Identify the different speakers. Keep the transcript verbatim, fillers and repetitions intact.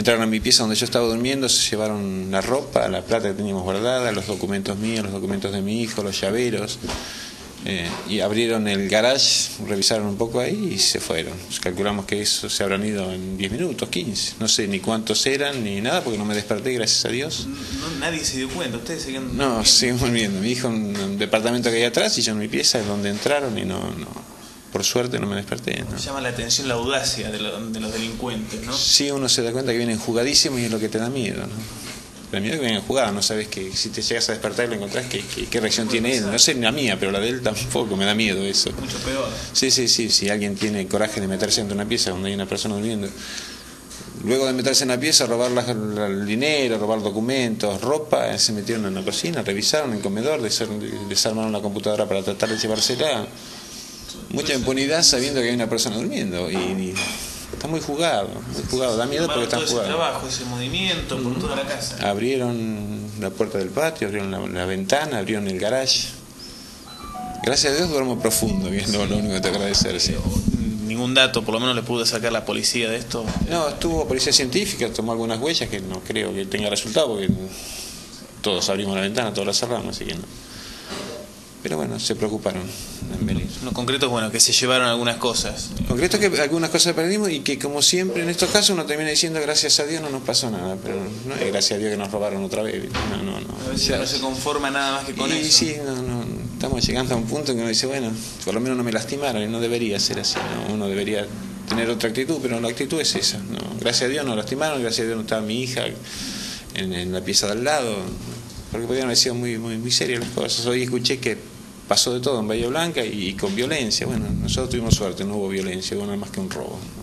Speaker 1: Entraron a mi pieza donde yo estaba durmiendo, se llevaron la ropa, la plata que teníamos guardada, los documentos míos, los documentos de mi hijo, los llaveros, eh, y abrieron el garage, revisaron un poco ahí y se fueron. Calculamos que eso se habrán ido en diez minutos, quince, no sé ni cuántos eran ni nada porque no me desperté, gracias a Dios.
Speaker 2: No, nadie se dio cuenta, ustedes seguían...
Speaker 1: No, seguimos viendo, mi hijo en un departamento que hay atrás y yo en mi pieza es donde entraron y no... no por suerte no me desperté, ¿no?
Speaker 2: Llama la atención la audacia de, lo, de los delincuentes, ¿no?
Speaker 1: Sí, uno se da cuenta que vienen jugadísimos y es lo que te da miedo, ¿no? El miedo que vienen jugados, no sabes que si te llegas a despertar y lo encontrás, ¿qué, qué, qué reacción tiene él? No sé la mía, pero la de él tampoco, me da miedo eso.
Speaker 2: Mucho peor.
Speaker 1: Sí, sí, sí, si alguien tiene coraje de meterse dentro de una pieza donde hay una persona durmiendo, luego de meterse en la pieza, robar la, la, el dinero, robar documentos, ropa, se metieron en la cocina, revisaron el comedor, desarmaron la computadora para tratar de llevársela. Mucha impunidad sabiendo que hay una persona durmiendo y, y está muy jugado, muy jugado, da miedo porque están jugados.
Speaker 2: Ese trabajo, ese movimiento por toda la casa.
Speaker 1: Abrieron la puerta del patio, abrieron la, la ventana, abrieron el garage. Gracias a Dios duermo profundo, que es lo, lo único que te agradecer. Sí.
Speaker 2: ¿Ningún dato, por lo menos, le pudo sacar la policía de esto?
Speaker 1: No, estuvo policía científica, tomó algunas huellas que no creo que tenga resultado porque todos abrimos la ventana, todos la cerramos, así que no. Pero bueno, se preocuparon en venir.
Speaker 2: Lo concreto es bueno, que se llevaron algunas cosas.
Speaker 1: Lo concreto es que algunas cosas perdimos y que como siempre en estos casos uno termina diciendo gracias a Dios no nos pasó nada, pero no es gracias a Dios que nos robaron otra vez. No, no, no.
Speaker 2: A veces uno se conforma nada más que con
Speaker 1: y,
Speaker 2: eso.
Speaker 1: Sí, no, no, estamos llegando a un punto en que uno dice, bueno, por lo menos no me lastimaron y no debería ser así, ¿no? Uno debería tener otra actitud, pero la actitud es esa, ¿no? Gracias a Dios no lastimaron, gracias a Dios no estaba mi hija en, en la pieza de al lado, porque podrían haber sido muy, muy, muy serias las cosas. Hoy escuché que pasó de todo en Bahía Blanca y, y con violencia. Bueno, nosotros tuvimos suerte, no hubo violencia, hubo nada más que un robo.